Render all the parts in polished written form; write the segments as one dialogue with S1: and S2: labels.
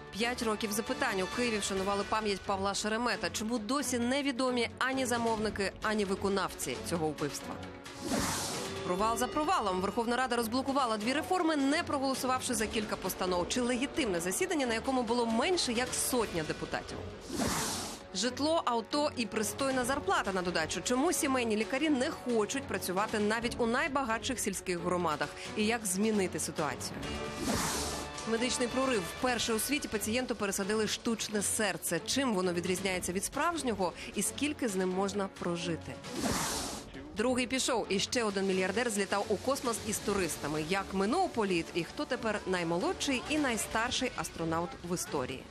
S1: 5 років запитань. У Києві вшанували пам'ять Павла Шеремета. Чому досі невідомі ані замовники, ані виконавці цього вбивства? Провал за провалом. Верховна Рада розблокувала 2 реформи, не проголосувавши за кілька постанов. Чи легітимне засідання, на якому було менше як 100 депутатів? Житло, авто і пристойна зарплата на додачу. Чому сімейні лікарі не хочуть працювати навіть у найбагатших сільських громадах? І як змінити ситуацію? Медичний прорив. Вперше у світі пацієнту пересадили штучне серце. Чим воно відрізняється від справжнього і скільки з ним можна прожити? Другий пішов. І ще один мільярдер злітав у космос із туристами. Як минув політ і хто тепер наймолодший і найстарший астронавт в історії?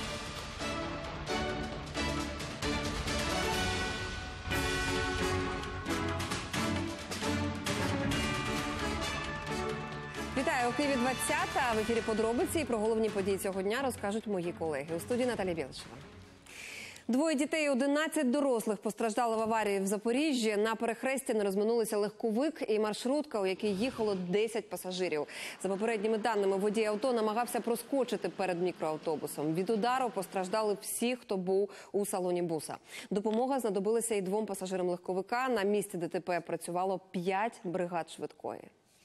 S1: Вітаю, у Києві 20-та. В ефірі подробиці і про головні події цього дня розкажуть мої колеги. У студії Наталія Білишева. 2 дітей і 11 дорослих постраждали в аварії в Запоріжжі. На перехресті не розминулися легковик і маршрутка, у якій їхало 10 пасажирів. За попередніми даними, водій авто намагався проскочити перед мікроавтобусом. Від удару постраждали всі, хто був у салоні буса. Допомога знадобилася і 2 пасажирам легковика. На місці ДТП працювало 5 бригад швидкої.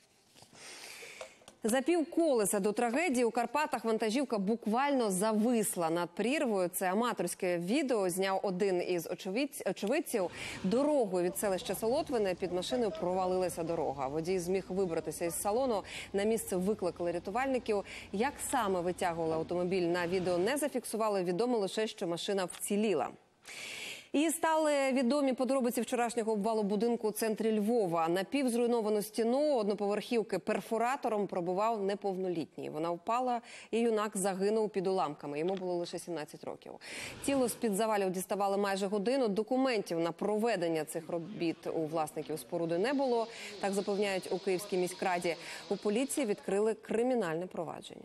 S1: За півколеса до трагедії у Карпатах вантажівка буквально зависла над прірвою. Це аматорське відео зняв один із очевидців. Дорогою від селища Солотвине під машиною провалилася дорога. Водій зміг вибратися із салону. На місце викликали рятувальників. Як саме витягували автомобіль, на відео не зафіксували. Відомо лише, що машина вціліла. І стали відомі подробиці вчорашнього обвалу будинку у центрі Львова. Напівзруйновану стіну одноповерхівки перфоратором пробивав неповнолітній. Вона впала і юнак загинув під уламками. Йому було лише 17 років. Тіло з-під завалів діставали майже годину. Документів на проведення цих робіт у власників споруди не було. Так запевняють у Київській міськраді. У поліції відкрили кримінальне провадження.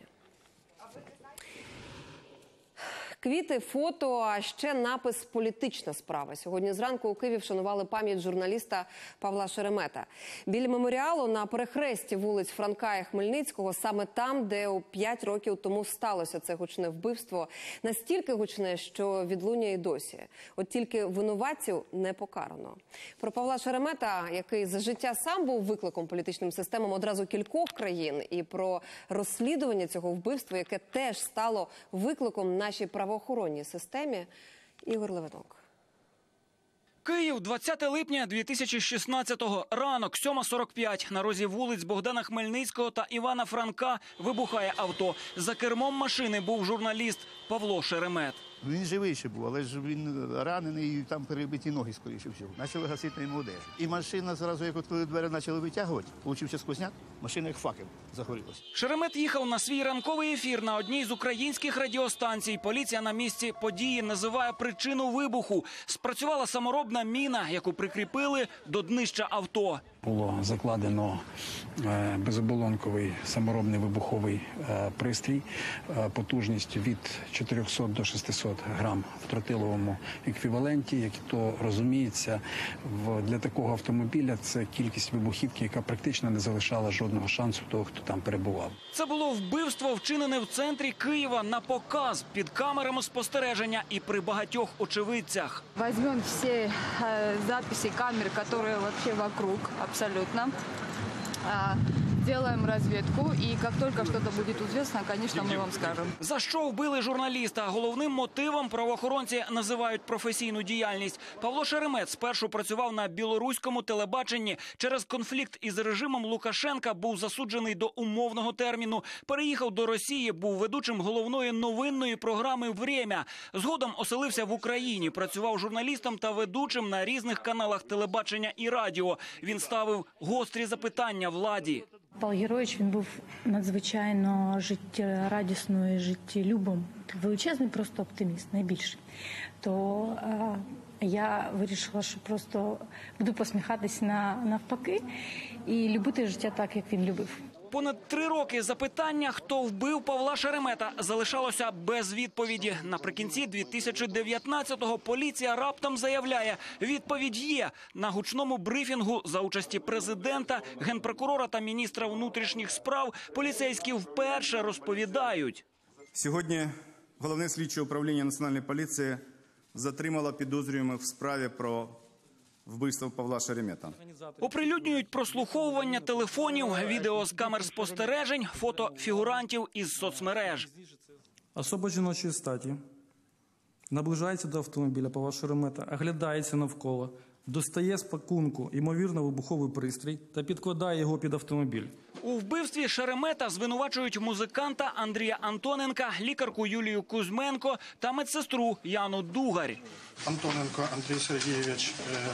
S1: Квіти, фото, а ще напис «Політична справа». Сьогодні зранку у Києві вшанували пам'ять журналіста Павла Шеремета. Біля меморіалу на перехресті вулиць Франка і Хмельницького, саме там, де 5 років тому сталося це гучне вбивство. Настільки гучне, що відлунює й досі. От тільки винуватців не покарано. Про Павла Шеремета, який за життя сам був викликом політичним системам одразу кількох країн, і про розслідування цього вбивства, яке теж стало викликом нашій правоохоронній системі, Ігор Левинок.
S2: Київ, 20 липня 2016-го. Ранок, 7:45. На розі вулиць Богдана Хмельницького та Івана Франка вибухає авто. За кермом машини був журналіст Павло Шеремет.
S3: Він живий ще був, але ж він ранений і там перебиті ноги, скоріше всього. Почали гасити йому одежу. І машина зразу, як коли двері почали витягувати, получився сквозняк, машина як факел загорілася.
S2: Шеремет їхав на свій ранковий ефір на одній з українських радіостанцій. Поліція на місці події називає причину вибуху. Спрацювала саморобна міна, яку прикріпили до днища авто.
S4: Було закладено безоболонковий саморобний вибуховий пристрій потужністю від 400 до 600 грам в тротиловому еквіваленті. Як то розуміється, для такого автомобіля це кількість вибухівки, яка практично не залишала жодного шансу того, хто там перебував.
S2: Це було вбивство, вчинене в центрі Києва на показ, під камерами спостереження і при багатьох очевидцях.
S5: Візьмемо всі записи камер, які взагалі вокруг, абсолютно. Делаем разведку, и как только что-то будет известно, конечно, мы вам скажем.
S2: За що вбили журналіста? Головним мотивом правоохоронці називають професійну діяльність. Павло Шеремет спершу працював на білоруському телебаченні. Через конфлікт із режимом Лукашенка був засуджений до умовного терміну. Переїхав до Росії, був ведучим головної новинної програми «Время». Згодом оселився в Україні, працював журналістом та ведучим на різних каналах телебачення і радіо. Він ставив гострі запитання владі.
S6: Павло Героїч, він був надзвичайно життєрадісною і життєлюбом. Величезний просто оптиміст, найбільший. То я вирішила, що просто буду посміхатись навпаки і любити життя так, як він любив.
S2: Понад 3 роки запитання, хто вбив Павла Шеремета, залишалося без відповіді. Наприкінці 2019-го поліція раптом заявляє, відповідь є. На гучному брифінгу за участі президента, генпрокурора та міністра внутрішніх справ поліцейські вперше розповідають.
S7: Сьогодні Головне слідче управління Національної поліції затримало підозрюваних в справі про вбивство Павла Шеремета.
S2: Оприлюднюють прослуховування телефонів, відео з камер спостережень, фото фігурантів із соцмереж.
S8: Особа жіночої статі наближається до автомобіля Павла Шеремета, оглядається навколо, достає з пакунку ймовірно вибуховий пристрій та підкладає його під автомобіль.
S2: У вбивстві Шеремета звинувачують музиканта Андрія Антоненка, лікарку Юлію Кузьменко та медсестру Яну Дугарь.
S9: Антоненко Андрій Сергійович,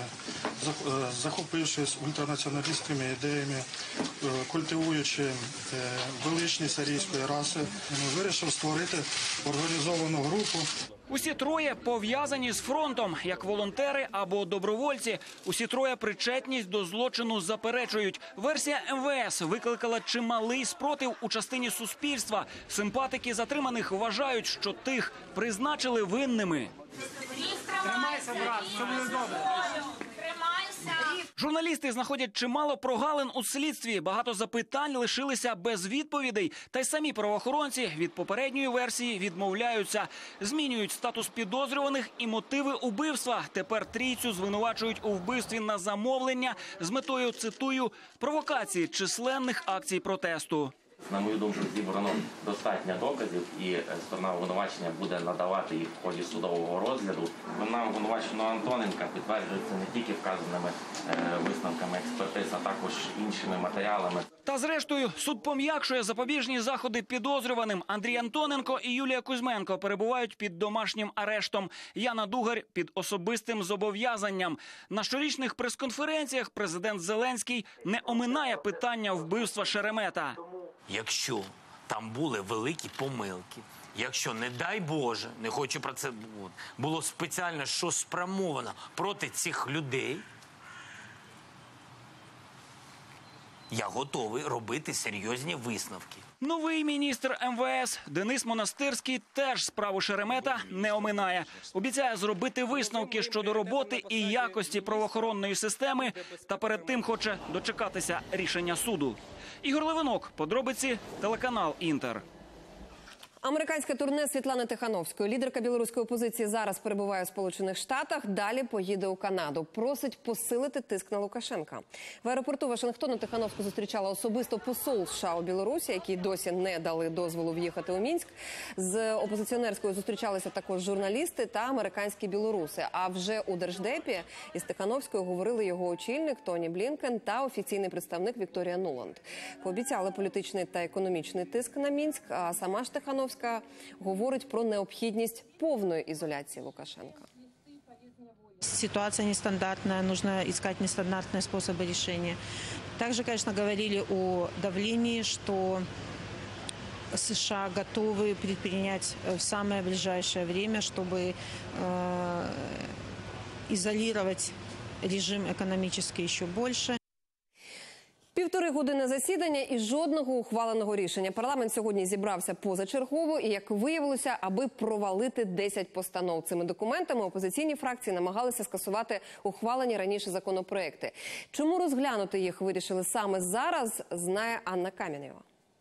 S9: захопившись ультранаціоналістськими ідеями, культивуючи величність арійської раси, вирішив створити організовану групу.
S2: Усі троє пов'язані з фронтом, як волонтери або добровольці. Усі троє причетність до злочину заперечують. Версія МВС викликала чималий спротив у частині суспільства. Симпатики затриманих вважають, що тих призначили винними.
S10: Тримайся, брат, все буде добре.
S2: Журналісти знаходять чимало прогалин у слідстві. Багато запитань лишилися без відповідей. Та й самі правоохоронці від попередньої версії відмовляються. Змінюють статус підозрюваних і мотиви убивства. Тепер трійцю звинувачують у вбивстві на замовлення з метою, цитую, провокації численних акцій протесту.
S11: На мою думку, зібрано достатньо доказів, і сторона обвинувачення буде надавати їх в ході судового розгляду. Вина обвинуваченого Антоненка підтверджується не тільки вказаними висновками експертиз, а також іншими матеріалами.
S2: Та зрештою суд пом'якшує запобіжні заходи підозрюваним. Андрій Антоненко і Юлія Кузьменко перебувають під домашнім арештом. Яна Дугарь під особистим зобов'язанням. На щорічних прес-конференціях президент Зеленський не оминає питання вбивства Шеремета.
S12: Якщо там були великі помилки, якщо, не дай Боже, не хочу про це, було спеціально щось спрямовано проти цих людей, я готовий робити серйозні висновки.
S2: Новий міністр МВС Денис Монастирський теж справу Шеремета не оминає. Обіцяє зробити висновки щодо роботи і якості правоохоронної системи, та перед тим хоче дочекатися рішення суду. Ігор Левинок, подробиці, телеканал «Інтер».
S1: Американське турне Світлани Тихановської. Лідерка білоруської опозиції зараз перебуває у Сполучених Штатах, далі поїде у Канаду. Просить посилити тиск на Лукашенка. В аеропорту Вашингтону Тихановську зустрічала особисто посол США у Білорусі, які досі не дали дозволу в'їхати у Мінськ. З опозиціонерською зустрічалися також журналісти та американські білоруси. А вже у Держдепі із Тихановською говорили його очільник Тоні Блінкен та офіційний представник Вікторія Нуланд. Пообіцяли політичний та економічний тиск на Мінськ, а сама ж Тихановська говорить про необхідність повної ізоляції Лукашенка.
S13: Ситуация нестандартная, нужно искать нестандартные способы решения. Также, конечно, говорили о давлении, что США готовы предпринять в самое ближайшее время, чтобы изолировать режим экономически еще больше.
S1: 1,5 години засідання і жодного ухваленого рішення. Парламент сьогодні зібрався позачергово і, як виявилося, аби провалити 10 постанов. Цими документами опозиційні фракції намагалися скасувати ухвалені раніше законопроекти. Чому розглянути їх вирішили саме зараз, знає Анна Кам'янєва.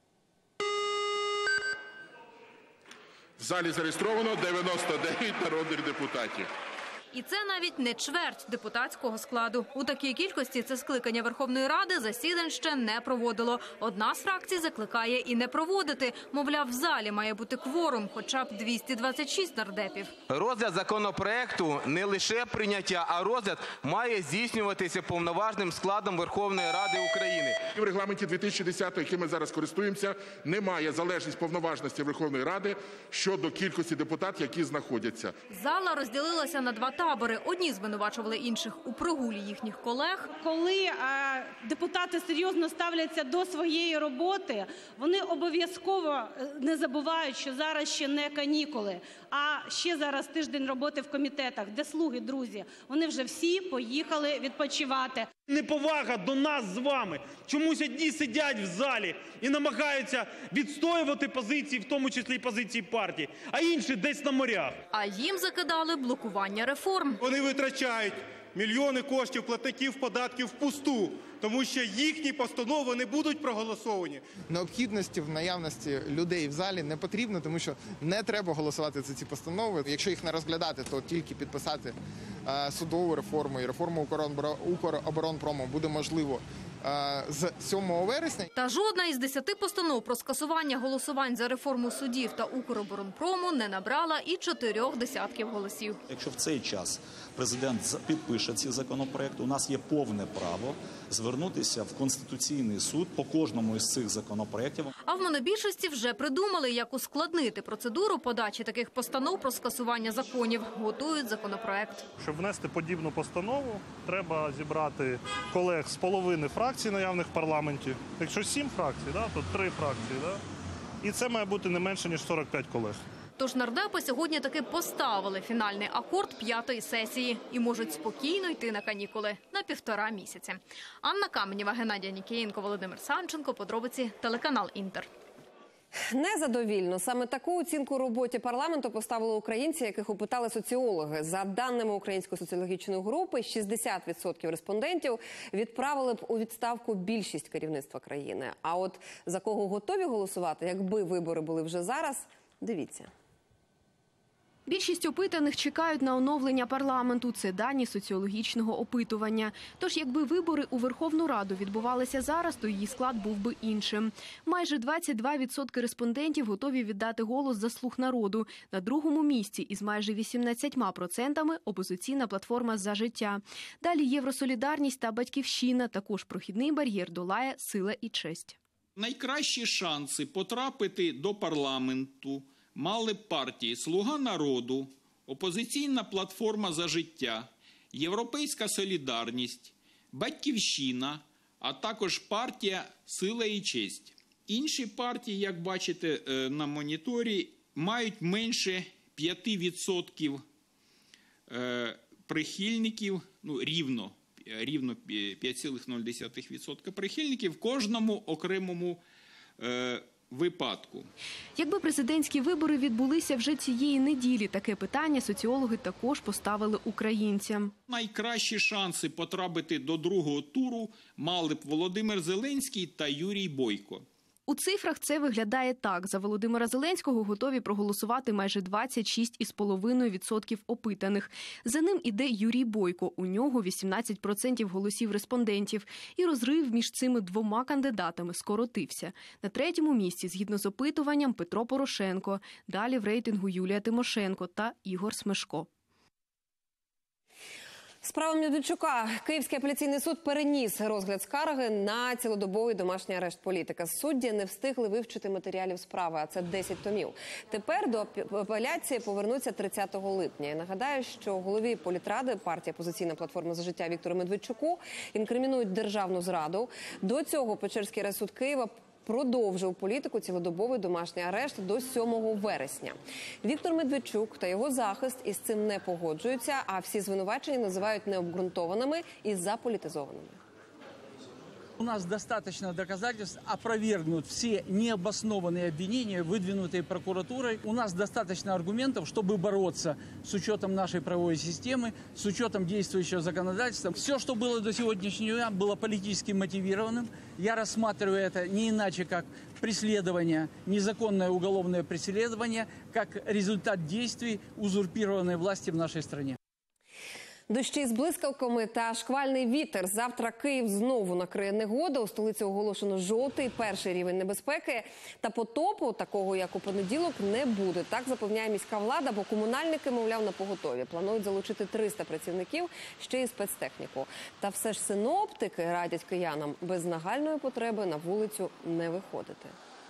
S14: В залі зареєстровано 99 народних депутатів.
S15: І це навіть не чверть депутатського складу. У такій кількості це скликання Верховної Ради засідань ще не проводило. Одна з фракцій закликає і не проводити. Мовляв, в залі має бути кворум, хоча б 226 нардепів.
S16: Розгляд законопроекту не лише прийняття, а розгляд має здійснюватися повноважним складом Верховної Ради України.
S14: В регламенті 2010, яким ми зараз користуємося, немає залежність повноважності Верховної Ради щодо кількості депутатів, які знаходяться.
S15: Зала розділилася на два табори. Одні звинувачували інших у прогулі їхніх колег.
S17: Коли депутати серйозно ставляться до своєї роботи, вони обов'язково не забувають, що зараз ще не канікули, а ще зараз тиждень роботи в комітетах. Де слуги, друзі? Вони вже всі поїхали відпочивати.
S18: Неповага до нас з вами. Чомусь одні сидять в залі і намагаються відстоювати позиції, в тому числі і позиції партії, а інші десь на морях.
S15: А їм закидали блокування реформ.
S19: Вони витрачають
S18: мільйони коштів платників податків впусту, тому що їхні постанови не будуть проголосовані.
S19: Необхідності в наявності людей в залі не потрібно, тому що не треба голосувати за ці постанови. Якщо їх не розглядати, то тільки підписати судову реформу і реформу Укроборонпрому буде можливо з 7 вересня.
S15: Та жодна із 10 постанов про скасування голосувань за реформу судів та Укроборонпрому не набрала і 4 десятків голосів.
S20: Якщо в цей час президент підпише ці законопроекти, у нас є повне право звернутися в Конституційний суд по кожному із цих законопроєктів.
S15: А в монобільшості вже придумали, як ускладнити процедуру подачі таких постанов про скасування законів. Готують законопроект.
S9: Щоб внести подібну постанову, треба зібрати колег з половини фракцій наявних в парламенті. Якщо 7 фракцій, то 3 фракції. І це має бути не менше, ніж 45 колег.
S15: Тож нардепи сьогодні таки поставили фінальний акорд 5-ї сесії і можуть спокійно йти на канікули на 1,5 місяці. Анна Каменєва, Геннадій Нікієнко, Володимир Санченко. Подробиці телеканал «Інтер».
S1: Незадовільно. Саме таку оцінку роботі парламенту поставили українці, яких опитали соціологи. За даними Української соціологічної групи, 60% респондентів відправили б у відставку більшість керівництва країни. А от за кого готові голосувати, якби вибори були вже зараз, дивіться.
S21: Більшість опитаних чекають на оновлення парламенту. Це дані соціологічного опитування. Тож, якби вибори у Верховну Раду відбувалися зараз, то її склад був би іншим. Майже 22% респондентів готові віддати голос за «Слуг народу». На другому місці із майже 18% опозиційна платформа «За життя». Далі «Євросолідарність» та «Батьківщина». Також прохідний бар'єр долає «Сила і честь».
S22: Найкращі шанси потрапити до парламенту мали б партії «Слуга народу», «Опозиційна платформа «За життя», «Європейська солідарність», «Батьківщина», а також партія «Сила і честь». Інші партії, як бачите на моніторі, мають менше 5% прихильників, рівно 5,0% прихильників в кожному окремому випадку.
S21: Якби президентські вибори відбулися вже цієї неділі, таке питання соціологи також поставили українцям.
S22: Найкращі шанси потрапити до другого туру мали б Володимир Зеленський та Юрій Бойко.
S21: У цифрах це виглядає так. За Володимира Зеленського готові проголосувати майже 26,5% опитаних. За ним іде Юрій Бойко. У нього 18% голосів респондентів. І розрив між цими двома кандидатами скоротився. На третьому місці, згідно з опитуванням, Петро Порошенко. Далі в рейтингу Юлія Тимошенко та Ігор Смешко.
S1: Справа Медведчука. Київський апеляційний суд переніс розгляд скарги на цілодобовий домашній арешт політика. Судді не встигли вивчити матеріалів справи, а це 10 томів. Тепер до апеляції повернуться 30 липня. Я нагадаю, що голові політради партії «Опозиційна платформа «За життя» Віктору Медведчуку інкримінують державну зраду. До цього Печерський райсуд Києва продовжив політику цілодобовий домашній арешт до 7 вересня. Віктор Медведчук та його захист із цим не погоджуються, а всі звинувачення називають необґрунтованими і заполітизованими.
S23: У нас достаточно доказательств опровергнуть все необоснованные обвинения, выдвинутые прокуратурой. У нас достаточно аргументов, чтобы бороться с учетом нашей правовой системы, с учетом действующего законодательства. Все, что было до сегодняшнего дня, было политически мотивированным. Я рассматриваю это не иначе, как преследование, незаконное уголовное преследование, как результат действий узурпированной власти в нашей стране.
S1: Дощі з блискавками та шквальний вітер. Завтра Київ знову накриє негода. У столиці оголошено жовтий, перший рівень небезпеки. Та потопу, такого як у понеділок, не буде. Так запевняє міська влада, бо комунальники, мовляв, напоготові. Планують залучити 300 працівників, ще й спецтехніку. Та все ж синоптики радять киянам без нагальної потреби на вулицю не виходити.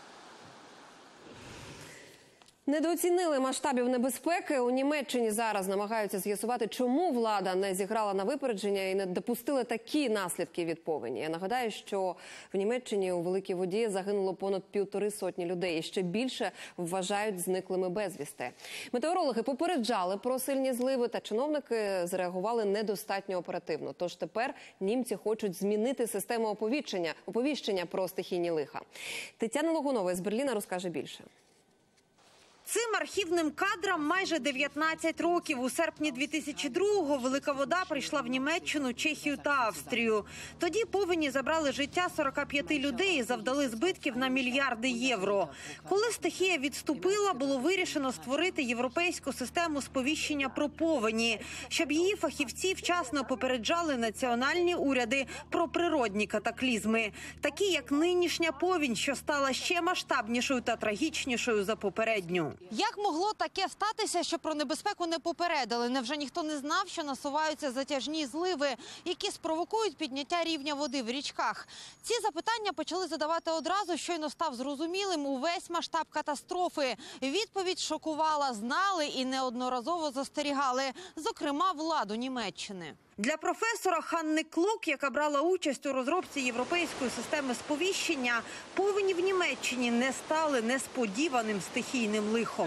S1: Недооцінили масштабів небезпеки. У Німеччині зараз намагаються з'ясувати, чому влада не зіграла на випередження і не допустила такі наслідки від повені. Я нагадаю, що в Німеччині у Великій Воді загинуло понад 150 людей. І ще більше вважають зниклими безвісти. Метеорологи попереджали про сильні зливи, та чиновники зреагували недостатньо оперативно. Тож тепер німці хочуть змінити систему оповіщення про стихійні лиха. Тетяна Логунова із Берліна розкаже більше.
S24: Цим
S3: архівним кадрам майже 19 років. У серпні 2002-го велика вода прийшла в Німеччину, Чехію та Австрію. Тоді повені забрали життя 45 людей і завдали збитків на мільярди євро. Коли стихія відступила, було вирішено створити європейську систему сповіщення про повені, щоб її фахівці вчасно попереджали національні уряди про природні катаклізми, такі як нинішня повінь, що стала ще масштабнішою та трагічнішою за попередню. Як могло таке статися, що про небезпеку не попередили? Невже ніхто не знав, що насуваються затяжні зливи, які спровокують підняття рівня води в річках? Ці запитання почали задавати одразу, щойно став зрозумілим увесь масштаб катастрофи. Відповідь шокувала: знали і неодноразово застерігали, зокрема владу Німеччини. Для професора Ханни Клок, яка брала участь у розробці європейської системи сповіщення, повені в Німеччині не стали несподіваним стихійним лихом.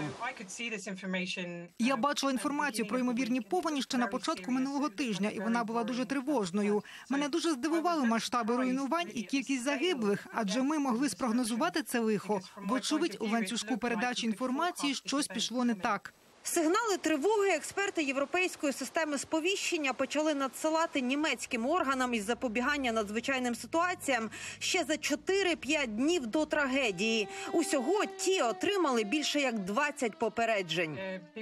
S4: Я бачила інформацію про ймовірні повені ще на початку минулого тижня, і вона була дуже тривожною. Мене дуже здивували масштаби руйнувань і кількість загиблих, адже ми могли спрогнозувати це лихо. Вочевидь, у ланцюжку передачі інформації щось пішло не так.
S3: Сигнали тривоги експерти європейської системи сповіщення почали надсилати німецьким органам із запобігання надзвичайним ситуаціям ще за 4-5 днів до трагедії. Усього ті отримали більше як 20 попереджень.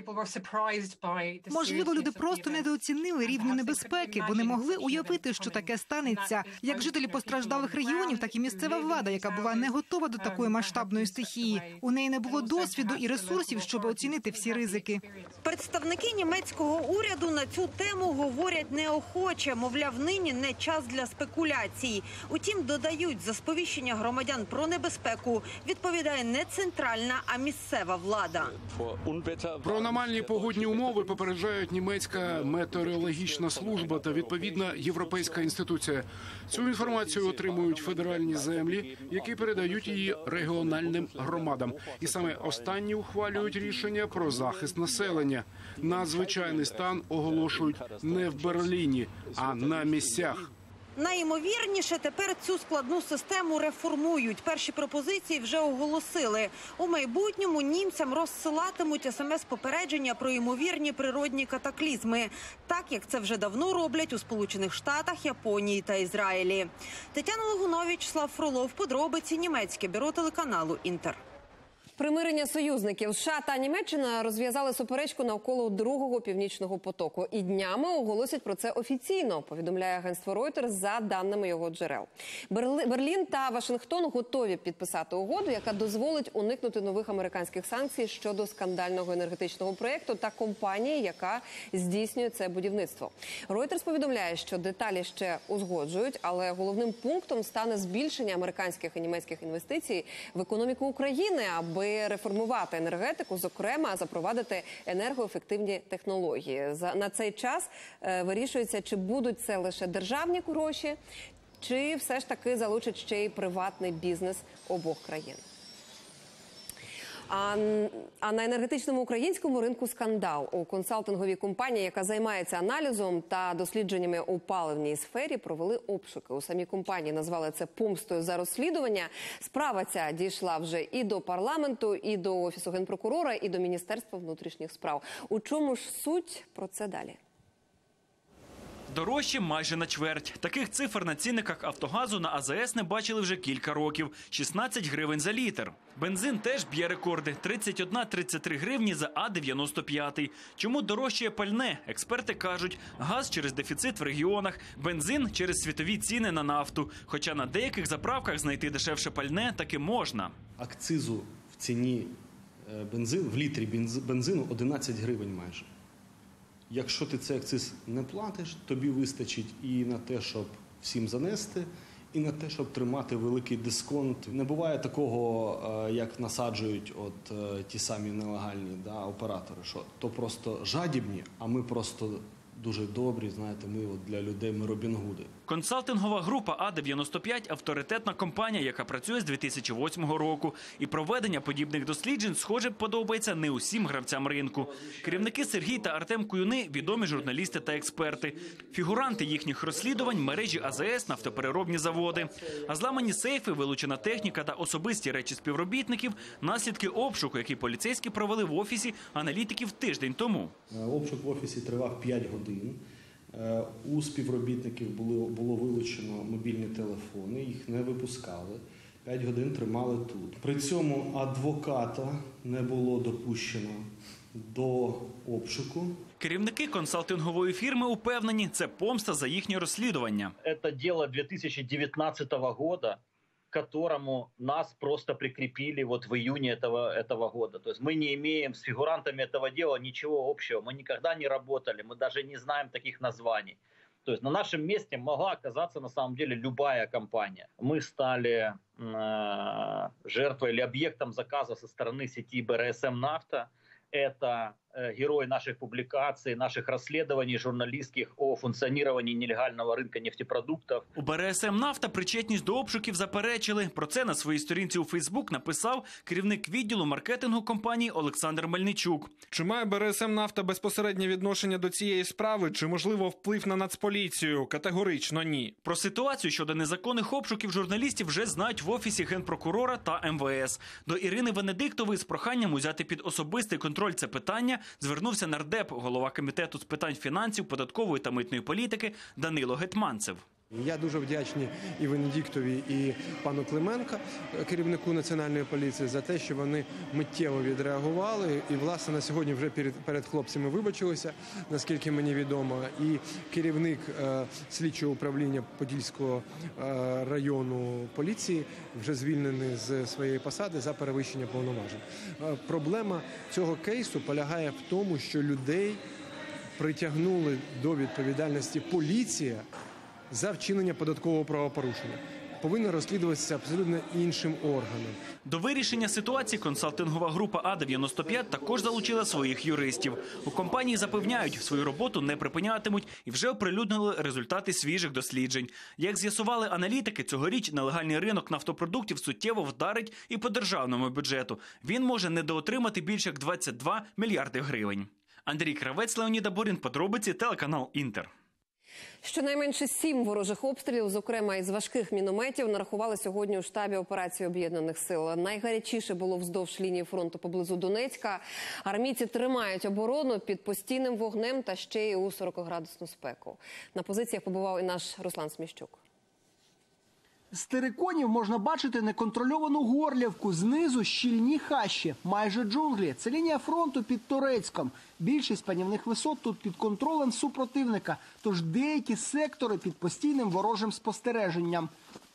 S4: Можливо, люди просто недооцінили рівень небезпеки, бо не могли уявити, що таке станеться. Як жителі постраждалих регіонів, так і місцева влада, яка була не готова до такої масштабної стихії. У неї не було досвіду і ресурсів, щоб оцінити всі ризики.
S3: Представники німецького уряду на цю тему говорять неохоче, мовляв, нині не час для спекуляцій. Утім, додають, за сповіщення громадян про небезпеку відповідає не центральна, а місцева влада.
S5: Про аномальні погодні умови попереджають німецька метеорологічна служба та відповідна європейська інституція. Цю інформацію отримують федеральні землі, які передають її регіональним громадам. І саме останні ухвалюють рішення про захист населення. Надзвичайний стан оголошують не в Берліні, а на місцях.
S3: Найімовірніше, тепер цю складну систему реформують. Перші пропозиції вже оголосили. У майбутньому німцям розсилатимуть СМС-попередження про ймовірні природні катаклізми. Так, як це вже давно роблять у Сполучених Штатах, Японії та Ізраїлі. Тетяна Логунович, Слав Фролов, подробиці, німецьке бюро телеканалу «Інтер».
S1: Примирення союзників. США та Німеччина розв'язали суперечку навколо другого північного потоку. І днями оголосять про це офіційно, повідомляє агентство Reuters за даними його джерел. Берлін та Вашингтон готові підписати угоду, яка дозволить уникнути нових американських санкцій щодо скандального енергетичного проєкту та компанії, яка здійснює це будівництво. Reuters повідомляє, що деталі ще узгоджують, але головним пунктом стане збільшення американських і німецьких інвестицій в економіку України, аби реформувати енергетику, зокрема, запровадити енергоефективні технології. На цей час вирішується, чи будуть це лише державні гроші, чи все ж таки залучать ще й приватний бізнес обох країн. А на енергетичному українському ринку скандал. У консалтинговій компанії, яка займається аналізом та дослідженнями у паливній сфері, провели обшуки. У самій компанії назвали це помстою за розслідування. Справа ця дійшла вже і до парламенту, і до Офісу Генпрокурора, і до Міністерства внутрішніх справ. У чому ж суть? Про це далі.
S2: Дорожче майже на чверть. Таких цифр на цінниках «Автогазу» на АЗС не бачили вже кілька років. 16 гривень за літр. Бензин теж б'є рекорди. 31-33 гривні за А-95. Чому дорожчає пальне? Експерти кажуть, газ через дефіцит в регіонах, бензин через світові ціни на нафту. Хоча на деяких заправках знайти дешевше пальне таки можна.
S24: Акцизу в ціні бензину, в літрі бензину 11 гривень майже. Якщо ти цей акциз не платиш, тобі вистачить і на те, щоб всім занести, і на те, щоб тримати великий дисконт. Не буває такого, як насаджують ті самі нелегальні оператори, що то просто жадібні, а ми просто дуже добрі, знаєте, ми для людей, ми Робін Гуди.
S2: Консалтингова група А-95 – авторитетна компанія, яка працює з 2008 року. І проведення подібних досліджень, схоже, подобається не усім гравцям ринку. Керівники Сергій та Артем Куюни – відомі журналісти та експерти. Фігуранти їхніх розслідувань – мережі АЗС, нафтопереробні заводи. А зламані сейфи, вилучена техніка та особисті речі співробітників – наслідки обшуку, який поліцейські провели в офісі аналітиків тиждень тому.
S24: Обшук в офісі тривав 5 годин. У співробітників було вилучено мобільні телефони, їх не випускали. 5 годин тримали тут. При цьому адвоката не було допущено до обшуку.
S2: Керівники консалтингової фірми упевнені, це помста за їхнє розслідування.
S6: Це діло 2019 року, которому нас просто прикрепили вот в июне этого года. То есть мы не имеем с фигурантами этого дела ничего общего. Мы никогда не работали, мы даже не знаем таких названий. То есть на нашем месте могла оказаться на самом деле любая компания. Мы стали жертвой или объектом заказа со стороны сети БРСМ «Нафта». Это герой наших публикаций, наших розслідувань журналістських о функціонуванні нелегального ринку нефтепродуктів.
S2: У БРСМ «Нафта» причетність до обшуків заперечили. Про це на своїй сторінці у Фейсбук написав керівник відділу маркетингу компанії Олександр Мельничук.
S7: Чи має БРСМ «Нафта» безпосереднє відношення до цієї справи, чи, можливо, вплив на Нацполіцію? Категорично ні.
S2: Про ситуацію щодо незаконних обшуків журналістів вже знають в Офісі Генпрокурора та МВС. До Ірини Венедиктової з проханням узяти під особистий контроль це питання звернувся нардеп, голова комітету з питань фінансів, податкової та митної політики Данило Гетманцев.
S8: Я дуже вдячний і Венедиктові, і пану Клименко, керівнику Національної поліції, за те, що вони миттєво відреагували. І, власне, на сьогодні вже перед хлопцями вибачилися, наскільки мені відомо. І керівник слідчого управління Подільського району поліції вже звільнений з своєї посади за перевищення повноважень. Проблема цього кейсу полягає в тому, що людей притягнули до відповідальності поліція за вчинення податкового правопорушення. Повинна розслідуватися абсолютно іншим органом.
S2: До вирішення ситуації консалтингова група А-95 також залучила своїх юристів. У компанії запевняють, свою роботу не припинятимуть і вже оприлюднили результати свіжих досліджень. Як з'ясували аналітики, цьогоріч нелегальний ринок нафтопродуктів суттєво вдарить і по державному бюджету. Він може недоотримати більше як 22 мільярди гривень. Андрій Кравець, Леонід Аборін, подробиці, телеканал «Інтер».
S1: Щонайменше 7 ворожих обстрілів, зокрема із важких мінометів, нарахували сьогодні у штабі операції Об'єднаних сил. Найгарячіше було вздовж лінії фронту поблизу Донецька. Армійці тримають оборону під постійним вогнем та ще й у 40-градусну спеку. На позиціях побував і наш Руслан Сміщук.
S10: З териконів можна бачити неконтрольовану Горлівку, знизу щільні хащі, майже джунглі. Це лінія фронту під Торецьком. Більшість панівних висот тут під контролем супротивника, тож деякі сектори під постійним ворожим спостереженням.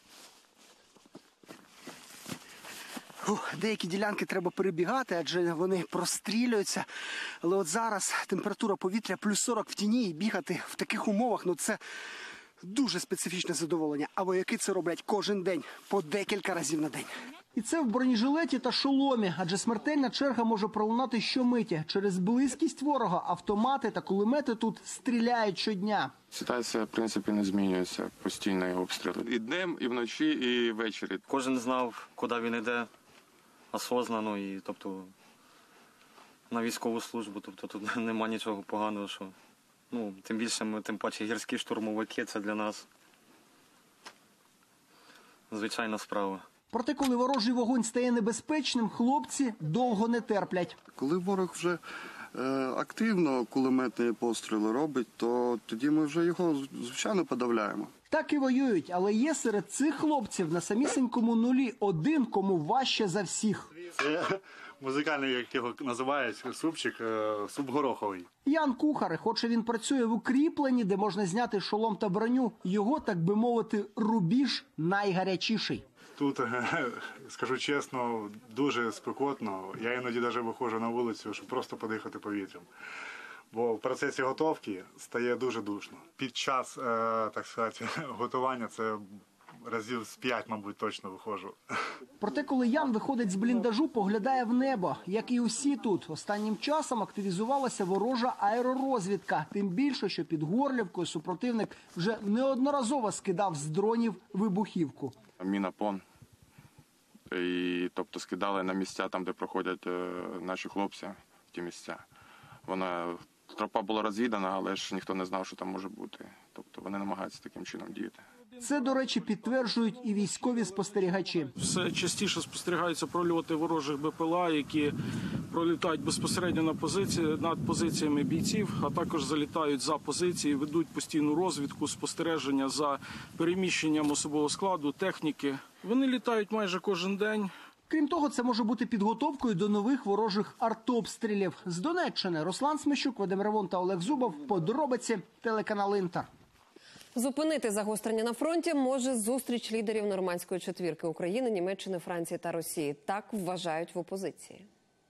S10: Деякі ділянки треба перебігати, адже вони прострілюються. Але от зараз температура повітря плюс 40 в тіні, і бігати в таких умовах, ну це дуже специфічне задоволення. А вояки це роблять кожен день, по декілька разів на день. І це в бронежилеті та шоломі, адже смертельна черга може пролунати щомиті. Через близькість ворога автомати та кулемети тут стріляють щодня.
S25: Ситуація, в принципі, не змінюється. Постійний обстріл. І днем, і вночі, і ввечері.
S26: Кожен знав, куди він йде, осознано, і, тобто, на військову службу. Тобто тут нема нічого поганого, що... Ну, тим більше, тим паче гірські штурмовики – це для нас звичайна справа.
S10: Проте, коли ворожий вогонь стає небезпечним, хлопці довго не терплять.
S27: Коли ворог вже активно кулеметні постріли робить, то тоді ми вже його, звичайно, подавляємо.
S10: Так і воюють, але є серед цих хлопців на самісінькому нулі один, кому важче за всіх.
S28: Це музикальний, як його називають, супчик, суп гороховий.
S10: Ян Кухар, хоч він працює в укріпленні, де можна зняти шолом та броню, його, так би мовити, рубіж найгарячіший.
S28: Тут, скажу чесно, дуже спекотно. Я іноді навіть виходжу на вулицю, щоб просто подихати повітрям. Бо в процесі готовки стає дуже душно. Під час, так сказати, готування це разів з 5, мабуть, точно виходжу.
S10: Проте, коли Ян виходить з бліндажу, поглядає в небо. Як і усі тут, останнім часом активізувалася ворожа аеророзвідка. Тим більше, що під Горлівкою супротивник вже неодноразово скидав з дронів вибухівку.
S25: Міна ПОН. І, тобто скидали на місця, там, де проходять наші хлопці, ті місця. Тропа була розвідана, але ж ніхто не знав, що там може бути. Тобто вони намагаються таким чином діяти.
S10: Це, до речі, підтверджують і військові спостерігачі.
S11: Все частіше спостерігаються прольоти ворожих БПЛА, які пролітають безпосередньо над позиціями бійців, а також залітають за позиції, ведуть постійну розвідку, спостереження за переміщенням особового складу, техніки. Вони літають майже кожен день.
S10: Крім того, це може бути підготовкою до нових ворожих артобстрілів. З Донеччини Руслан Смещук, Вадим Ревон та Олег Зубов. Подробиці, телеканал «Інтер».
S1: Зупинити загострення на фронті може зустріч лідерів нормандської четвірки України, Німеччини, Франції та Росії. Так вважають в опозиції.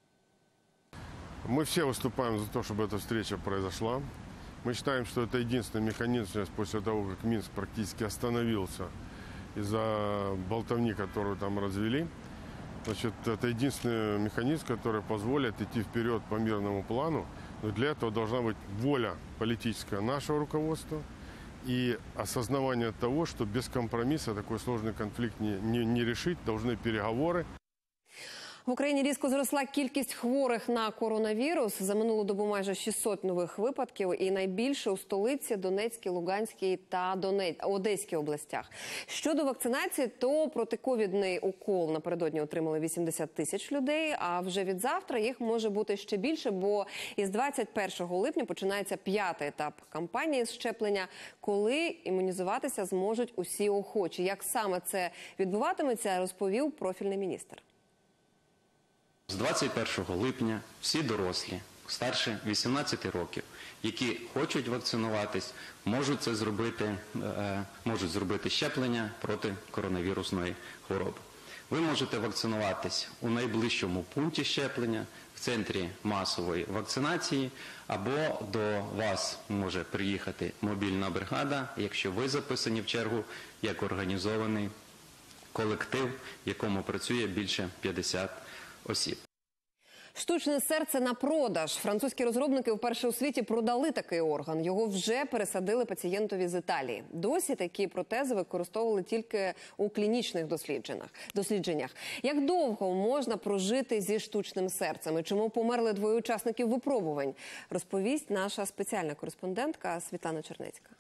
S12: Мы все выступаем за то, чтобы эта встреча произошла. Мы считаем, что это единственный механизм после того, как Минск практически остановился из-за болтовни, которую там развели. Значит, это единственный механизм, который позволит идти вперед по мирному плану. Но для этого должна быть воля политическая нашего руководства и осознавание того, что без компромисса такой сложный конфликт не решить, должны переговоры.
S1: В Україні різко зросла кількість хворих на коронавірус. За минулу добу майже 600 нових випадків. І найбільше у столиці, Донецькій, Луганській та Одеській областях. Щодо вакцинації, то протиковідний укол напередодні отримали 80 тисяч людей. А вже від завтра їх може бути ще більше, бо із 21 липня починається 5-й етап кампанії з щеплення, коли імунізуватися зможуть усі охочі. Як саме це відбуватиметься, розповів профільний міністр.
S13: З 21 липня всі дорослі, старше 18 років, які хочуть вакцинуватись, можуть зробити щеплення проти коронавірусної хвороби. Ви можете вакцинуватись у найближчому пункті щеплення, в центрі масової вакцинації, або до вас може приїхати мобільна бригада, якщо ви записані в чергу як організований колектив, в якому працює більше 50 осіб.
S1: Штучне серце на продаж. Французькі розробники вперше у світі продали такий орган. Його вже пересадили пацієнтові з Італії. Досі такі протези використовували тільки у клінічних дослідженнях. Як довго можна прожити зі штучним серцем? І чому померли двоє учасників випробувань? Розповість наша спеціальна кореспондентка Світлана Чернецька.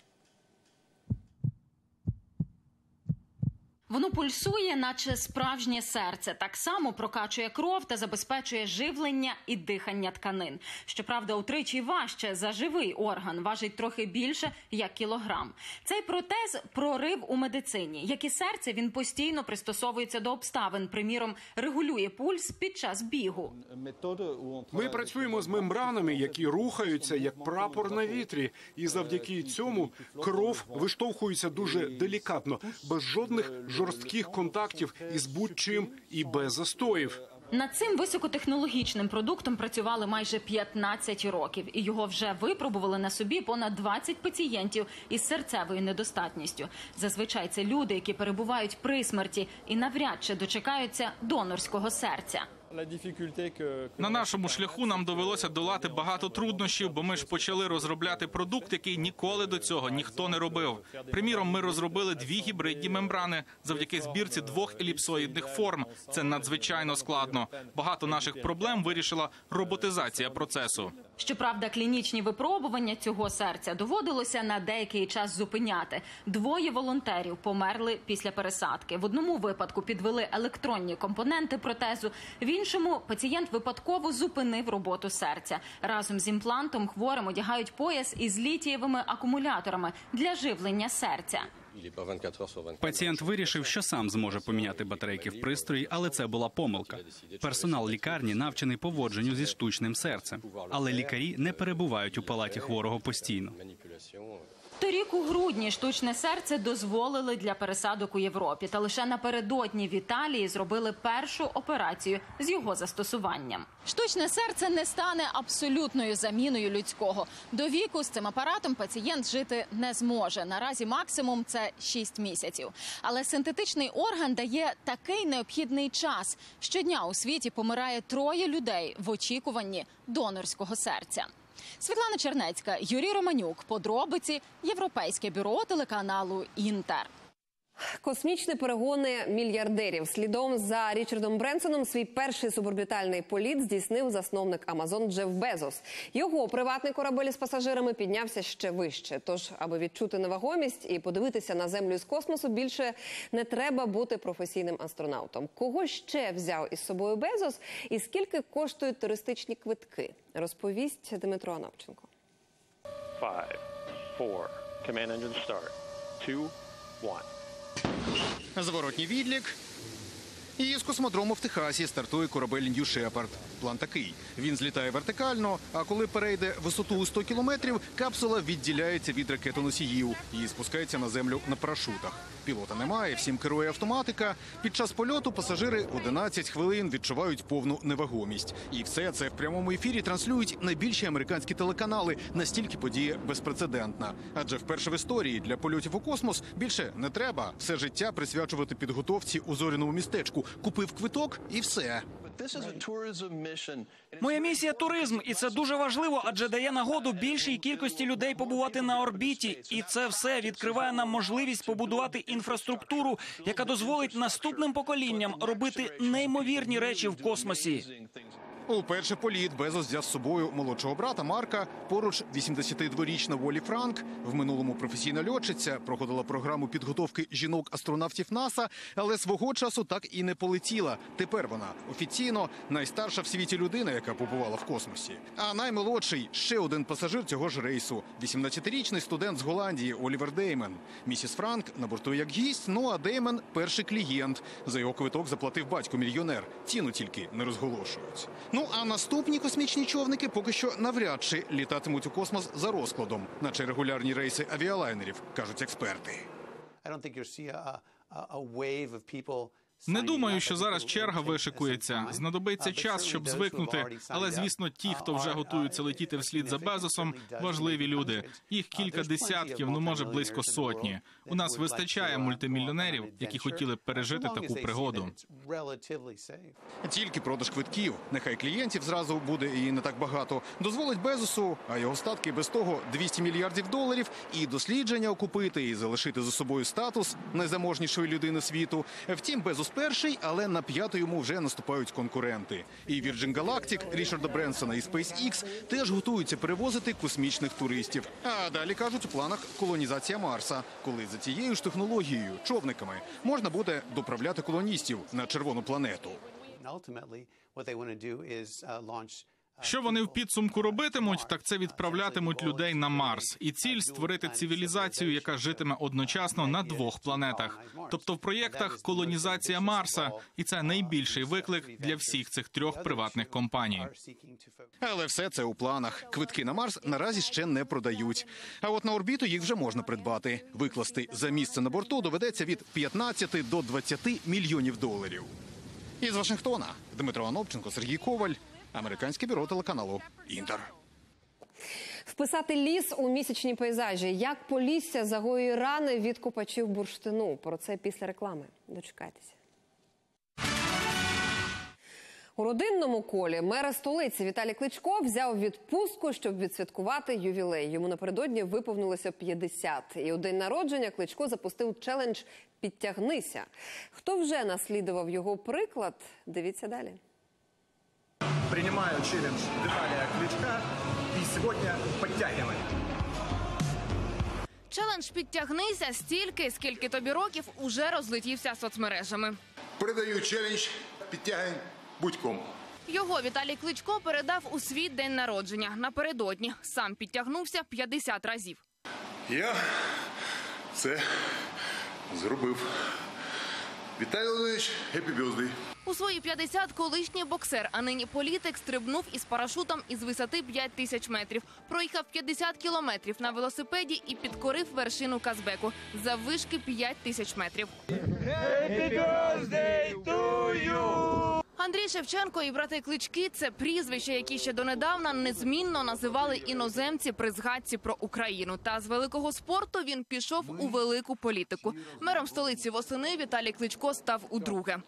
S14: Воно пульсує, наче справжнє серце. Так само прокачує кров та забезпечує живлення і дихання тканин. Щоправда, утричі важче за живий орган, важить трохи більше, як кілограм. Цей протез – прорив у медицині. Як і серце, він постійно пристосовується до обставин. Приміром, регулює пульс під час бігу.
S5: Ми працюємо з мембранами, які рухаються, як прапор на вітрі. І завдяки цьому кров виштовхується дуже делікатно, без жодних жорстких контактів із будь-чим і без застоїв.
S14: Над цим високотехнологічним продуктом працювали майже 15 років. І його вже випробували на собі понад 20 пацієнтів із серцевою недостатністю. Зазвичай це люди, які перебувають при смерті і навряд чи дочекаються донорського серця.
S22: На нашому шляху нам довелося долати багато труднощів, бо ми ж почали розробляти продукт, який ніколи до цього ніхто не робив. Приміром, ми розробили 2 гібридні мембрани завдяки збірці 2 еліпсоїдних форм. Це надзвичайно складно. Багато наших проблем вирішила роботизація процесу.
S14: Щоправда, клінічні випробування цього серця доводилося на деякий час зупиняти. 2 волонтерів померли після пересадки. В одному випадку підвели електронні компоненти протезу, в іншому пацієнт випадково зупинив роботу серця. Разом з імплантом хворим одягають пояс із літієвими акумуляторами для живлення серця.
S16: Пацієнт вирішив, що сам зможе поміняти батарейки в пристрої, але це була помилка. Персонал лікарні навчений поводженню зі штучним серцем, але лікарі не перебувають у палаті хворого постійно.
S14: Торік у грудні штучне серце дозволили для пересадок у Європі. Та лише напередодні в Італії зробили першу операцію з його застосуванням. Штучне серце не стане абсолютною заміною людського. До віку з цим апаратом пацієнт жити не зможе. Наразі максимум – це 6 місяців. Але синтетичний орган дає такий необхідний час. Щодня у світі помирає 3 людей в очікуванні донорського серця. Світлана Чернецька, Юрій Романюк. Подробиці. Європейське бюро телеканалу «Інтер».
S1: Космічні перегони мільярдерів. Слідом за Річардом Бренсоном свій перший суборбітальний політ здійснив засновник Амазон Джеф Безос. Його приватний корабель з пасажирами піднявся ще вище. Тож, аби відчути невагомість і подивитися на Землю з космосу, більше не треба бути професійним астронавтом. Кого ще взяв із собою Безос і скільки коштують туристичні квитки, розповість Дмитро Анопченко.
S9: 5, 4, command engine start, 2, 1.
S15: Зворотній відлік. І з космодрому в Техасі стартує корабель New Shepard. План такий. Він злітає вертикально, а коли перейде висоту у 100 кілометрів, капсула відділяється від ракетоносіїв і спускається на землю на парашутах. Пілота немає, всім керує автоматика. Під час польоту пасажири 11 хвилин відчувають повну невагомість. І все це в прямому ефірі транслюють найбільші американські телеканали. Настільки подія безпрецедентна. Адже вперше в історії для польотів у космос більше не треба все життя присвячувати підготовці у зоряному містечку. Купив квиток і все.
S2: Моя місія – туризм, і це дуже важливо, адже дає нагоду більшій кількості людей побувати на орбіті. І це все відкриває нам можливість побудувати інфраструктуру, яка дозволить наступним поколінням робити неймовірні речі в космосі.
S15: У перший політ Безос взяв з собою молодшого брата Марка, поруч 82-річна Волі Франк. В минулому професійна льотчиця, проходила програму підготовки жінок-астронавтів НАСА, але свого часу так і не полетіла. Тепер вона офіційно найстарша в світі людина, яка побувала в космосі. А наймолодший – ще один пасажир цього ж рейсу – 18-річний студент з Голландії Олівер Деймен. Місіс Франк на борту як гість, ну а Деймен – перший клієнт. За його квиток заплатив батько-мільйонер. Ціну тільки не розголошують. Ну, а наступні космічні човники поки що навряд чи літатимуть у космос за розкладом, наче регулярні рейси авіалайнерів, кажуть експерти.
S22: Не думаю, що зараз черга вишикується. Знадобиться час, щоб звикнути. Але, звісно, ті, хто вже готуються летіти вслід за Безосом, важливі люди. Їх кілька десятків, ну, може, близько сотні. У нас вистачає мультимільйонерів, які хотіли б пережити таку пригоду.
S15: Тільки продаж квитків, нехай клієнтів зразу буде і не так багато, дозволить Безосу, а його статки без того $200 мільярдів, і дослідження окупити, і залишити за собою статус найзаможнішої людини світу. Втім, Безос перший, але на п'яту йому вже наступають конкуренти. І Virgin Galactic, Річарда Бренсона і SpaceX теж готуються перевозити космічних туристів. А далі, кажуть, у планах колонізація Марса, коли за цією ж технологією, човниками, можна буде доправляти колоністів на червону планету.
S22: Що вони в підсумку робитимуть, так це відправлятимуть людей на Марс. І ціль – створити цивілізацію, яка житиме одночасно на 2 планетах. Тобто в проєктах колонізація Марса. І це найбільший виклик для всіх цих 3 приватних компаній.
S15: Але все це у планах. Квитки на Марс наразі ще не продають. А от на орбіту їх вже можна придбати. Викласти за місце на борту доведеться від 15 до 20 мільйонів доларів. Із Вашингтона Дмитро Анопченко, Сергій Коваль. Американське бюро телеканалу «Інтер».
S1: Вписати ліс у місячні пейзажі. Як Полісся загоює рани від копачів бурштину. Про це після реклами. Дочекайтеся. У родинному колі мера столиці Віталій Кличко взяв відпустку, щоб відсвяткувати ювілей. Йому напередодні виповнилося 50. І у день народження Кличко запустив челендж «Підтягнися». Хто вже наслідував його приклад? Дивіться далі.
S17: Принимаю челлендж Виталия Кличка и сегодня подтягиваем.
S18: Челендж «Підтягнися» стільки, скільки тобі років, уже розлетівся соцмережами.
S17: Передаю челендж «Підтягуємо будь-кому».
S18: Його Віталій Кличко передав у свій день народження. Напередодні сам підтягнувся 50 разів.
S17: Я це зробив. Віталій Володимирович, happy birthday.
S18: У свої 50 колишній боксер, а нині політик, стрибнув із парашутом із висоти 5000 метрів. Проїхав 50 кілометрів на велосипеді і підкорив вершину Казбеку заввишки 5000 метрів. Андрій Шевченко і брати Клички – це прізвища, які ще донедавна незмінно називали іноземці при згадці про Україну. Та з великого спорту він пішов у велику політику. Мером столиці восени Віталій Кличко став удруге.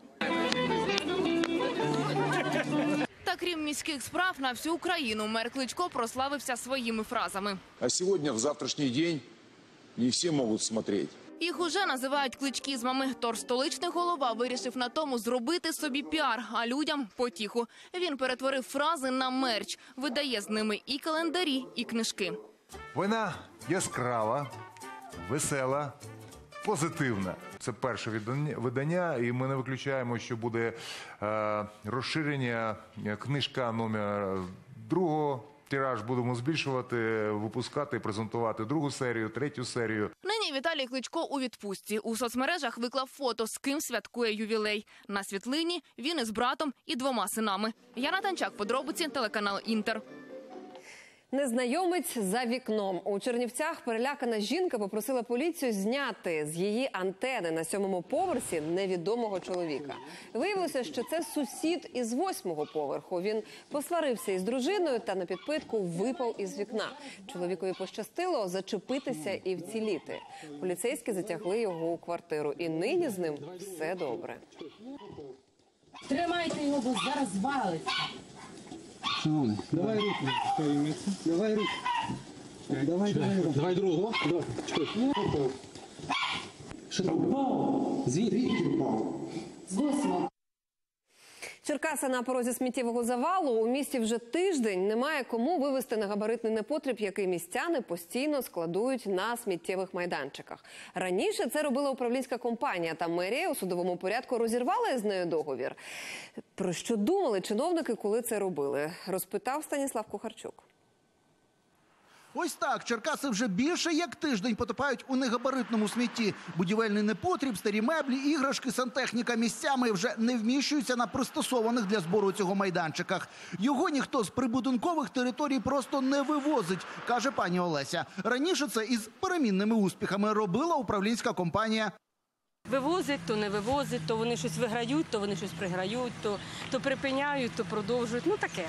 S18: Та крім міських справ на всю Україну, мер Кличко прославився своїми фразами.
S3: А сьогодні, в завтрашній день, не всі можуть смотрети.
S18: Їх уже називають кличкізмами. Тож столичний голова вирішив на тому зробити собі піар, а людям – потіху. Він перетворив фрази на мерч, видає з ними і календарі, і книжки.
S4: Вона яскрава, весела, позитивна. Це перше видання, і ми не виключаємо, що буде розширення, книжка номер 2. Тираж будемо збільшувати, випускати, презентувати 2 серію, 3 серію.
S18: Нині Віталій Кличко у відпустці. У соцмережах виклав фото, з ким святкує ювілей. На світлині він із братом і 2 синами. Яна Танчак, подробиці, телеканал «Інтер».
S1: Незнайомець за вікном. У Чернівцях перелякана жінка попросила поліцію зняти з її антени на 7-му поверсі невідомого чоловіка. Виявилося, що це сусід із 8-го поверху. Він посварився із дружиною та на підпитку випав із вікна. Чоловікові пощастило зачепитися і вціліти. Поліцейські затягли його у квартиру. І нині з ним все добре.
S6: Тримайте його, бо зараз звалиться.
S19: Шановний, давай руку. Давай руку. Давай другу. Що там впав? Звідки впав?
S6: З 8-го.
S1: Черкаси на порозі сміттєвого завалу. У місті вже тиждень немає кому вивезти негабаритний непотріб, який містяни постійно складують на сміттєвих майданчиках. Раніше це робила управлінська компанія, та мерія у судовому порядку розірвала із нею договір. Про що думали чиновники, коли це робили? Розпитав Станіслав Кухарчук.
S20: Ось так, черкаси вже більше як тиждень потопають у негабаритному смітті. Будівельний непотріб, старі меблі, іграшки, сантехніка місцями вже не вміщуються на пристосованих для збору цього майданчиках. Його ніхто з прибудинкових територій просто не вивозить, каже пані Олеся. Раніше це із перемінними успіхами робила управлінська компанія.
S21: Вивозять, то не вивозять, то вони щось виграють, то вони щось приграють, то припиняють, то продовжують. Ну таке.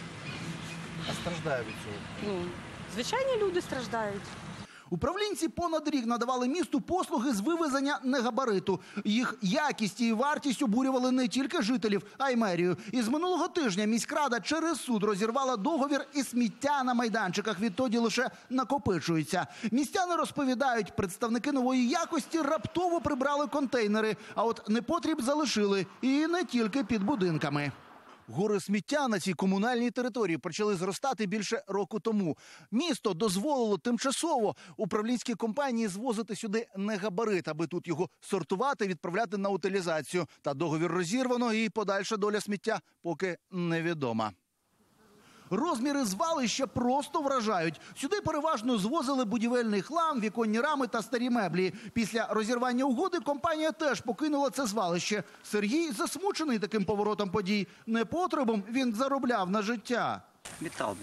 S20: А страждає від цього?
S21: Звичайні люди страждають.
S20: Управлінці понад рік надавали місту послуги з вивезення негабариту. Їх якість і вартість обурювали не тільки жителів, а й мерію. І з минулого тижня міськрада через суд розірвала договір, і сміття на майданчиках відтоді лише накопичується. Містяни розповідають, представники нової якості раптово прибрали контейнери, а от непотріб залишили. І не тільки під будинками. Гори сміття на цій комунальній території почали зростати більше року тому. Місто дозволило тимчасово управлінській компанії звозити сюди негабарит, аби тут його сортувати, відправляти на утилізацію. Та договір розірвано, і подальша доля сміття поки невідома. Розміри звалища просто вражають. Сюди переважно звозили будівельний хлам, віконні рами та старі меблі. Після розірвання угоди компанія теж покинула це звалище. Сергій засмучений таким поворотом подій. Непотребом він заробляв на життя.
S23: Метал.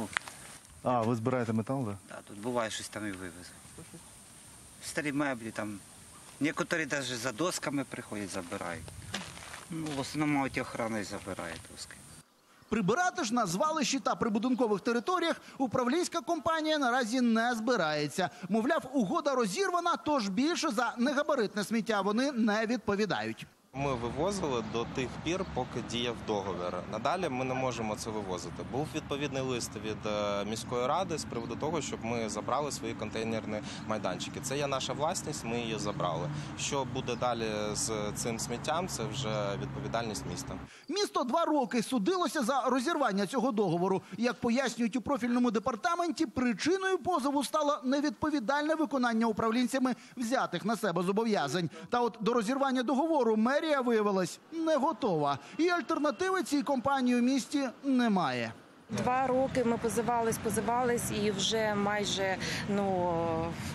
S20: А, ви збираєте метал, так?
S23: Так, тут буває щось там і вивезу. Старі меблі там. Некоторі навіть за досками приходять, забирають. В основному ті охорони забирають доски.
S20: Прибирати ж на звалищі та прибудинкових територіях управлінська компанія наразі не збирається. Мовляв, угода розірвана, тож більше за негабаритне сміття вони не відповідають.
S24: Ми вивозили до тих пір, поки діяв договір. Надалі ми не можемо це вивозити. Був відповідний лист від міської ради з приводу того, щоб ми забрали свої контейнерні майданчики. Це є наша власність, ми її забрали. Що буде далі з цим сміттям, це вже відповідальність міста.
S20: Місто 2 роки судилося за розірвання цього договору. Як пояснюють у профільному департаменті, причиною позову стало невідповідальне виконання управлінцями взятих на себе зобов'язань. Та от до розірвання договору мерія виявилась не готова. І альтернативи цій компанії у місті немає.
S6: 2 роки ми позивались і вже майже,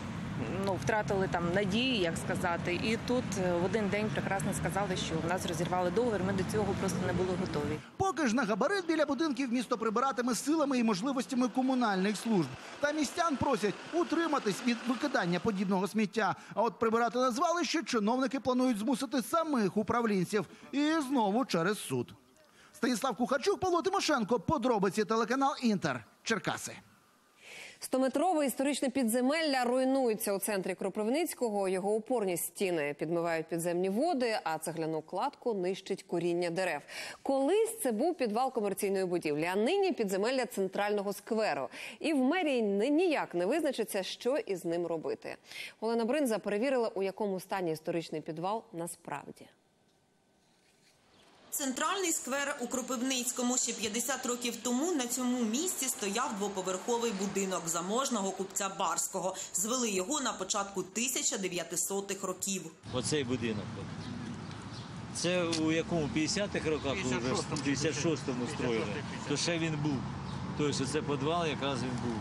S7: втратили там надії, як сказати. І тут в один день прекрасно сказали, що в нас розірвали договір, ми до цього просто не були готові.
S20: Поки ж на габарит біля будинків місто прибиратиме силами і можливостями комунальних служб. Та містян просять утриматись від викидання подібного сміття. А от прибирати на звалище чиновники планують змусити самих управлінців. І знову через суд. Станіслав Кухарчук, Павло Тимошенко. Подробиці, телеканал «Інтер», Черкаси.
S1: 100-метрове історичне підземелля руйнується у центрі Кропивницького. Його опорні стіни підмивають підземні води, а цегляну кладку нищить коріння дерев. Колись це був підвал комерційної будівлі, а нині підземелля центрального скверу. І в мерії ніяк не визначиться, що із ним робити. Олена Бринза перевірила, у якому стані історичний підвал насправді.
S8: Центральний сквер у Кропивницькому. Ще 50 років тому на цьому місці стояв двоповерховий будинок заможного купця Барського. Звели його на початку 1900-х років.
S10: Оцей будинок. Це у якому 50-х роках, в 56-му строїли. То ще він був. Тобто це підвал, якраз він був.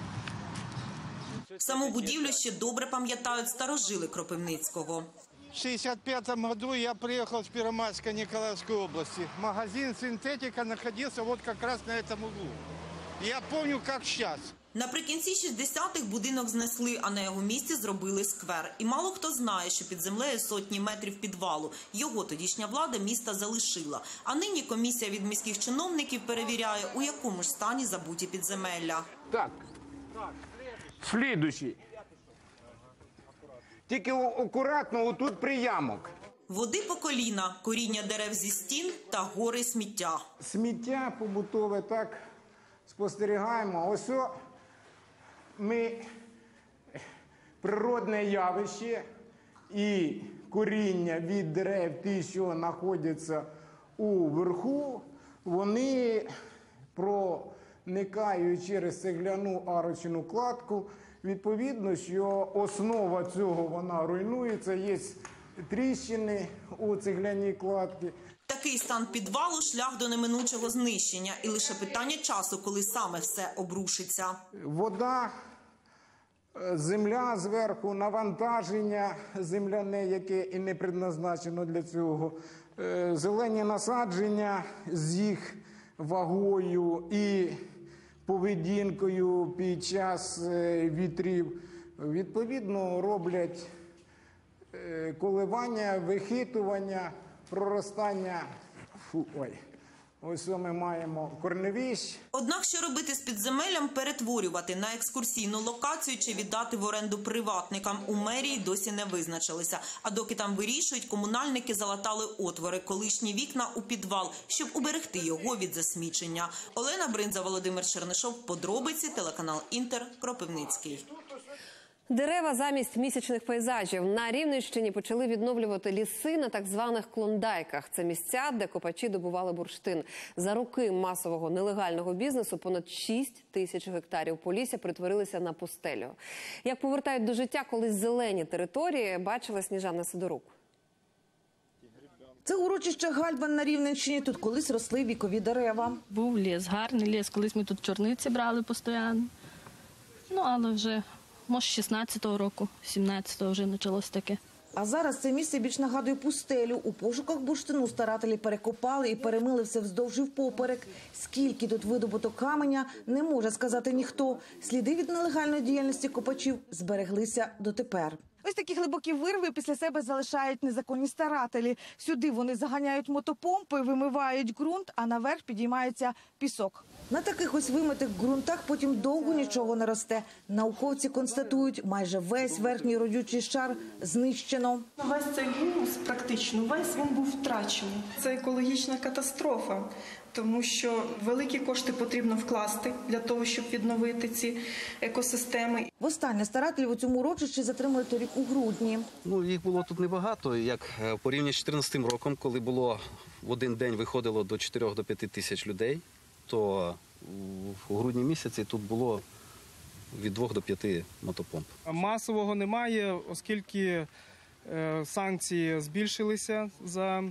S8: Саму будівлю ще добре пам'ятають старожили Кропивницького.
S11: В 1965 году я приехал с Первомайска Николаевской области. Магазин «Синтетика» находился вот как раз на этом углу. Я помню, как сейчас.
S8: Наприкінці 60-х будинок знесли, а на його місці зробили сквер. І мало хто знає, що під землею сотні метрів підвалу. Його тодішня влада міста залишила. А нині комісія від міських чиновників перевіряє, у якому ж стані забуті підземелля.
S11: Так, слідуючий. Тільки акуратно, отут приямок.
S8: Води по коліна, коріння дерев зі стін та гори сміття.
S11: Сміття побутове, так, спостерігаємо. Ось ми природне явище і коріння від дерев, ті, що знаходяться уверху, вони проникають через цегляну арочну кладку. Відповідно, що основа цього, вона руйнується, є тріщини у цегляній кладці.
S8: Такий стан підвалу – шлях до неминучого знищення. І лише питання часу, коли саме все обрушиться.
S11: Вода, земля зверху, навантаження земляне, яке і не предназначено для цього, зелені насадження з їх вагою і поведінкою під час вітрів, відповідно, роблять коливання, вихитування, проростання. Ось ми маємо корневищ.
S8: Однак, що робити з підземеллям, перетворювати на екскурсійну локацію чи віддати в оренду приватникам, у мерії досі не визначилися. А доки там вирішують, комунальники залатали отвори, колишні вікна у підвал, щоб уберегти його від засмічення. Олена Бринза, Володимир Чернишов. Подробиці, телеканал «Інтер», Кропивницький.
S1: Дерева замість місячних пейзажів. На Рівненщині почали відновлювати ліси на так званих клондайках. Це місця, де копачі добували бурштин. За роки масового нелегального бізнесу понад 6 тисяч гектарів Полісся перетворилися на пустелю. Як повертають до життя колись зелені території, бачила Сніжана Сидорук.
S25: Це урочище Гальбан на Рівненщині. Тут колись росли вікові дерева.
S21: Був ліс, гарний ліс. Колись ми тут чорниці брали постійно. Але вже... Може, 16-го року, 17-го вже почалось таке.
S25: А зараз це місце більш нагадує пустелю. У пошуках бурштину старателі перекопали і перемили все вздовж і впоперек. Скільки тут видобуту каменя, не може сказати ніхто. Сліди від нелегальної діяльності копачів збереглися дотепер. Ось такі глибокі вирви після себе залишають незаконні старателі. Сюди вони заганяють мотопомпи, вимивають ґрунт, а наверх підіймається пісок. На таких ось вимитих ґрунтах потім довго нічого не росте. Науковці констатують, майже весь верхній родючий шар знищено.
S26: Весь цей гумус, практично, весь він був втрачений. Це екологічна катастрофа, тому що великі кошти потрібно вкласти для того, щоб відновити ці екосистеми.
S25: Востаннє старателів у цьому урочищі затримали торік у грудні.
S27: Їх було тут небагато, як порівняно з 2014 роком, коли було в один день виходило до 4 до 5 тисяч людей, то у грудні місяці тут було від 2 до 5 мотопомп.
S28: Масового немає, оскільки санкції збільшилися за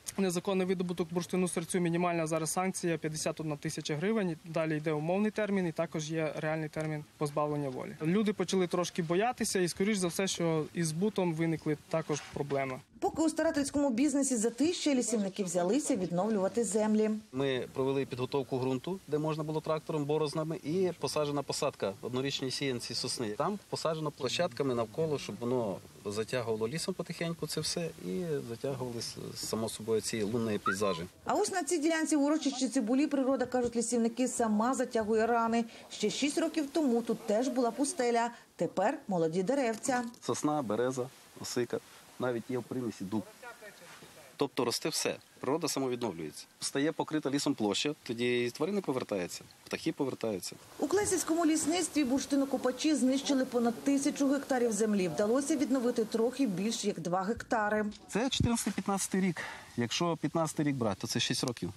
S2: незаконний видобуток бурштину-сирцю, мінімальна зараз санкція 51 тисяча гривень. Далі йде умовний термін і також є реальний термін позбавлення волі. Люди почали трошки боятися і, скоріш за все, що із збутом виникли також проблеми.
S25: Поки у старательському бізнесі затища, лісівники взялися відновлювати землі.
S27: Ми провели підготовку ґрунту, де можна було трактором, борознами, і посаджена посадка однорічній сіянці сосни. Там посаджено площадками навколо, щоб воно затягувало лісом потихеньку це все і затягувалися, само собою, ці лунні пейзажі.
S25: А ось на цій ділянці в урочищі Цибулі природа, кажуть лісівники, сама затягує рани. Ще 6 років тому тут теж була пустеля, тепер молоді деревця.
S27: Сосна, береза, осика, навіть є в примісі дуб. Тобто росте все, природа самовідновлюється. Стає покрита лісом площа, тоді і тварини повертаються, птахи повертаються.
S25: У Клесівському лісництві бурштинокопачі знищили понад 1000 гектарів землі. Вдалося відновити трохи більш як 2 гектари.
S27: Це 14-15 рік. Якщо 15 рік брати, то це 6 років.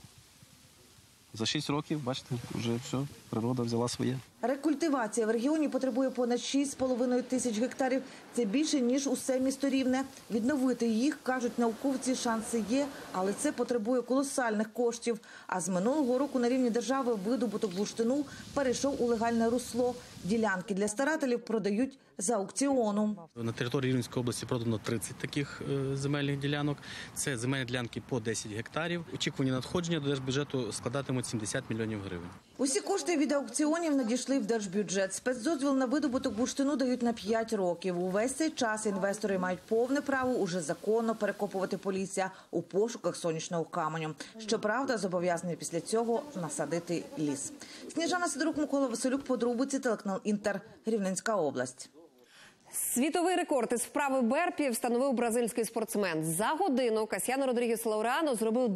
S27: За 6 років, бачите, вже все, природа взяла своє.
S25: Рекультивація в регіоні потребує понад 6,5 тисяч гектарів. Це більше, ніж усе місто Рівне. Відновити їх, кажуть науковці, шанси є, але це потребує колосальних коштів. А з минулого року на рівні держави видобуток бурштину перейшов у легальне русло. Ділянки для старателів продають за аукціону.
S5: На території Рівненської області продано 30 таких земельних ділянок. Це земельні ділянки по 10 гектарів. Очікувані надходження до держбюджету складатимуть 70 мільйонів гривень.
S25: Усі кошти від аукціонів надійшли в держбюджет. Спецдозвіл на видобуток бурштину дають на 5 років. Увесь цей час інвестори мають повне право уже законно перекопувати полісся у пошуках сонячного каменю. Щоправда, зобов'язані після цього насадити ліс. Сніжана Сидорук, Микола Василюк, подробиці, телеканал «Інтер», Рівненська область.
S1: Світовий рекорд із вправи Берпі встановив бразильський спортсмен. За годину Касьяно Родрігес Лауреано зробив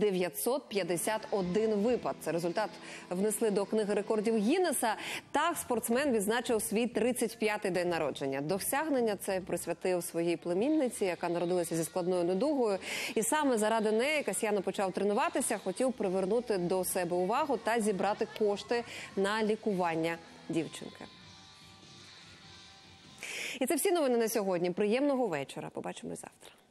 S1: 951 випад. Це результат внесли до книги рекордів Гіннеса. Так спортсмен відзначив свій 35-й день народження. Досягнення це присвятив своїй племінниці, яка народилася зі складною недугою. І саме заради неї Касьяно почав тренуватися, хотів привернути до себе увагу та зібрати кошти на лікування дівчинки. І це всі новини на сьогодні. Приємного вечора. Побачимось завтра.